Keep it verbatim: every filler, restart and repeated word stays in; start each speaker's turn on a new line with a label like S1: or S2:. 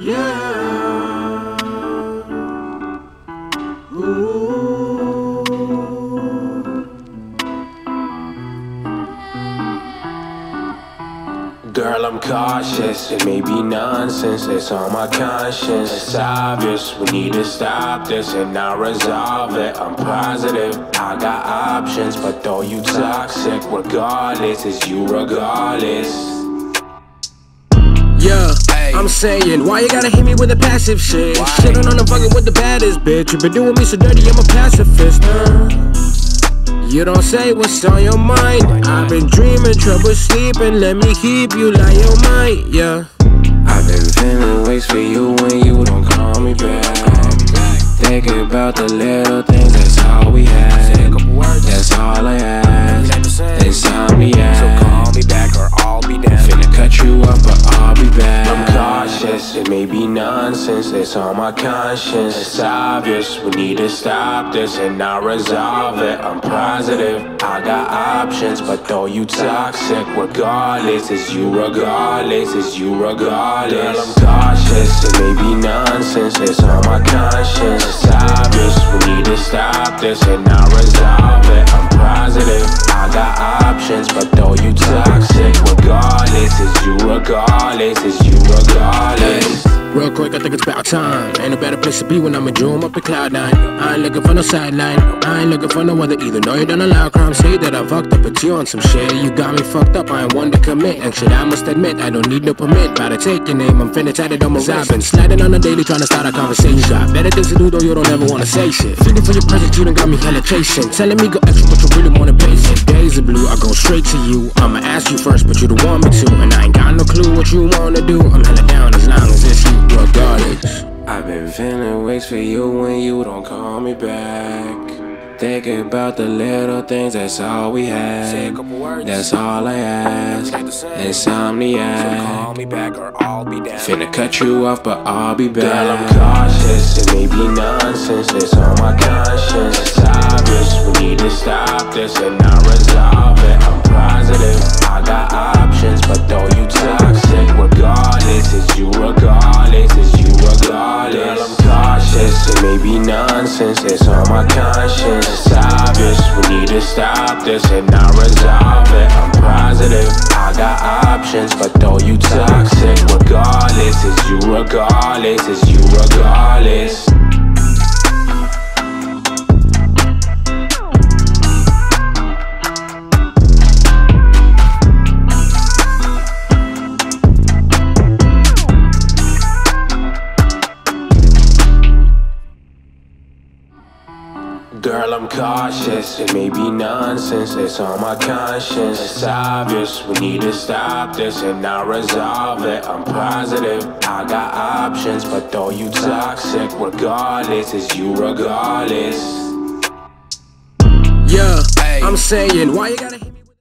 S1: Yeah. Ooh. Girl, I'm cautious, it may be nonsense, it's on my conscience. It's obvious, we need to stop this and not resolve it. I'm positive, I got options, but though you toxic, regardless, it's you regardless.
S2: Yeah, I'm saying, why you gotta hit me with the passive shit?
S1: Why?
S2: Shitting on the fucking with the baddest bitch. You been doing me so dirty, I'm a pacifist. Uh, you don't say what's on your mind. I've been dreaming, trouble sleeping. Let me keep you like your mind, yeah.
S1: I've been feeling ways for you when you don't call me back. Thinking about the little things, that's all we had. That's all I ask. Insomniac.
S2: So call me back or I'll be down.
S1: Finna cut you off, but I'll be back. I'm cautious, it may be nonsense, it's on my conscience. It's obvious, we need to stop this and not resolve it. I'm positive, I got options, but though you toxic, regardless, it's you regardless, it's you regardless. Girl, I'm cautious, it may be nonsense, it's on my conscience. It's obvious, we need to stop this and not resolve it. I'm positive, I got options, but though you toxic, regardless, it's you regardless, it's you regardless.
S2: Real quick, I think it's about time. Ain't a better place to be when I'm a dream up in cloud nine. I ain't looking for no sideline, I ain't looking for no other either. No, you don't allow crime, say that I fucked up, but you on some shit. You got me fucked up, I ain't one to commit. And shit, I must admit, I don't need no permit. About to take your name, I'm finna tatted on my wrist. I've been sliding on the daily, trying to start a conversation. Got better things to do, though you don't ever wanna say shit. Feeling for your presence, you done got me hella chasing. Telling me go extra, but you really wanna base it. Days are blue, I go straight to you. I'ma ask you first, but you don't want me to. And I ain't got no clue what you wanna do. I'm hella down as long as it's you, regardless.
S1: I've been feeling ways for you when you don't call me back. Thinking about the little things, that's all we had. That's all I ask. Insomniac.
S2: So call me back or I'll be down.
S1: Finna cut you off, but I'll be back. Girl, I'm cautious, it may be nonsense, it's on my conscience. It's obvious, we need to stop this and not resolve it. I'm positive, I got options, but though you toxic, regardless, it's you regardless, it's you regardless. Girl, I'm cautious, it may be nonsense, it's on my conscience. It's obvious, we need to stop this and not resolve it. I'm positive, I got options, but though you toxic, regardless, it's you regardless, it's you regardless. Girl, I'm cautious, it may be nonsense, it's on my conscience. It's obvious, we need to stop this and not resolve it. I'm positive, I got options, but though you toxic, regardless, it's you regardless.
S2: Yeah, I'm saying, why you gotta